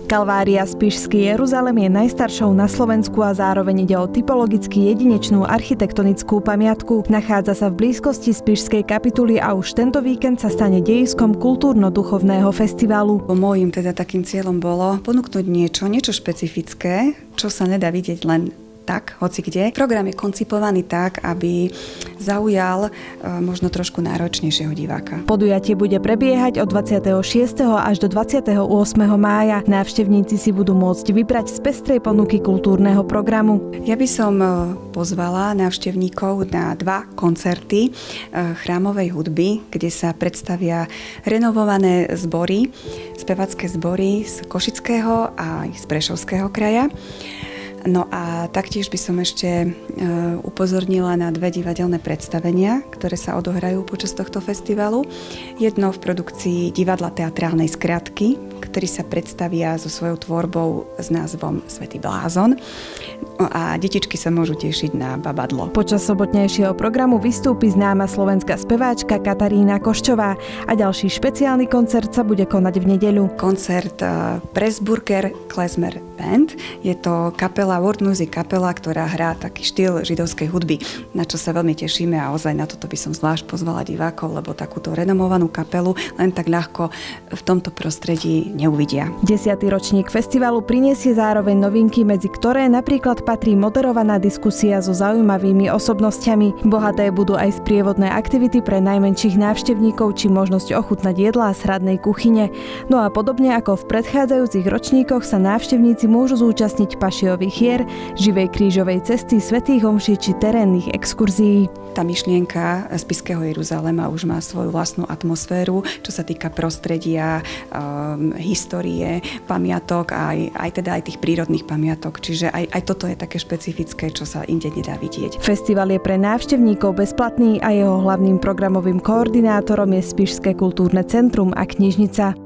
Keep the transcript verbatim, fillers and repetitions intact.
Kalvária Spišský Jeruzalem je najstaršou na Slovensku a zároveň ide o typologicky jedinečnú architektonickú pamiatku. Nachádza sa v blízkosti Spišskej kapituly a už tento víkend sa stane dejiskom kultúrno-duchovného festivalu. Mojím teda takým cieľom bolo ponúknuť niečo, niečo špecifické, čo sa nedá vidieť len tak, hoci kde. Program je koncipovaný tak, aby zaujal e, možno trošku náročnejšieho diváka. Podujatie bude prebiehať od dvadsiateho šiesteho až do dvadsiateho ôsmeho mája. Návštevníci si budú môcť vybrať z pestrej ponuky kultúrneho programu. Ja by som pozvala návštevníkov na dva koncerty e, chrámovej hudby, kde sa predstavia renovované zbory, spevacké zbory z Košického a z Prešovského kraja. No a taktiež by som ešte e, upozornila na dve divadelné predstavenia, ktoré sa odohrajú počas tohto festivalu. Jedno v produkcii divadla teatrálnej skratky, ktorý sa predstavia so svojou tvorbou s názvom Svätý blázon. No a detičky sa môžu tešiť na Babadlo. Počas sobotnejšieho programu vystúpi známa slovenská speváčka Katarína Koščová a ďalší špeciálny koncert sa bude konať v nedeľu. Koncert uh, Pressburger Klezmer Band. Je to kapela, world music kapela, ktorá hrá taký štýl židovskej hudby, na čo sa veľmi tešíme a ozaj na toto by som zvlášť pozvala divákov, lebo takúto renomovanú kapelu len tak ľahko v tomto prostredí neuvidia. Desiatý ročník festivalu prinesie zároveň novinky, medzi ktoré napríklad patrí moderovaná diskusia so zaujímavými osobnosťami. Bohaté budú aj sprievodné aktivity pre najmenších návštevníkov či možnosť ochutnať jedlá z hradnej kuchyne. No a podobne ako v predchádzajúcich ročníkoch sa návštevníci môžu zúčastniť pašiových hier, živej krížovej cesty, svätých omší či terénnych exkurzií. Tá myšlienka Spišského Jeruzalema už má svoju vlastnú atmosféru, čo sa týka prostredia, um, histórie, pamiatok a aj, aj teda aj tých prírodných pamiatok. Čiže aj, aj toto je také špecifické, čo sa inde nedá vidieť. Festival je pre návštevníkov bezplatný a jeho hlavným programovým koordinátorom je Spišské kultúrne centrum a knižnica.